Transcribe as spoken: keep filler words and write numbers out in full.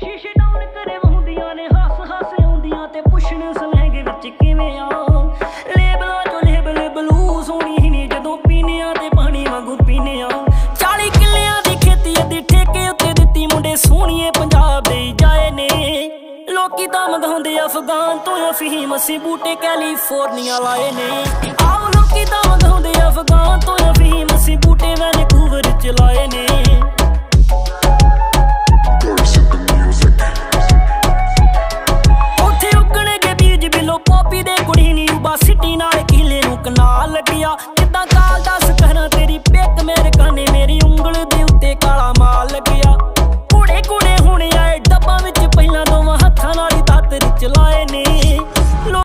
ਸ਼ੀਸ਼ੇ ਡਾਊਨ ਕਰੇ ਵਹੁੰਦੀਆਂ ਨੇ ਹੱਸ ਹੱਸ ਆਉਂਦੀਆਂ ਤੇ ਪੁੱਛਣ ਸਲੈਂਗ ਵਿੱਚ ਕਿਵੇਂ ਆ ਲੇਬਲਾਂ ਚੋਂ ਲੇਬਲ ਬਲੂ ਸੋਹਣੀ ਨੇ ਜਦੋਂ ਪੀਨੇ ਆ ਤੇ ਪਾਣੀ ਵਾਂਗੂ ਪੀਨੇ ਆ ਚਾਲੀ ਕਿੱਲਿਆਂ ਦੀ ਖੇਤੀ ਅੱਧੀ ਠੇਕੇ ਉੱਤੇ ਦਿੱਤੀ ਮੁੰਡੇ ਸੋਹਣੀਏ ਪੰਜਾਬ ਦੇ ਜਾਏ ਨੇ ਲੋਕੀ ਤਾਂ ਮੰਗਾਉਂਦੇ ਅਫਗਾਨ ਤੋਂ ਅਫੀਮ ਅਸੀਂ ਬੂਟੇ ਕੈਲੀਫੋਰਨੀਆ ਲਾਏ ਨੇ ਆਓ ਲੋਕੀ ਤਾਂ ਮੰਗਾਉਂਦੇ ਅਫਗਾਨ ਤੋਂ ਅਫੀਮ ਅਸੀਂ ਬੂਟੇ ਵੈਨਕੂਵਰ ਚ ਲਾਏ ਨੇ ਉੱਥੇ ਉੱਗਣਗੇ ਬੀਜ ਬਿਲੋ ਪੋਪੀ ਦੇ ਕੁੜੀ ਨੀ ਯੂਬਾ ਸਿਟੀ ਨਾਲ ਕਿਲੇ ਨੂੰ ਕਨਾਲ ਲੱਗਿਆ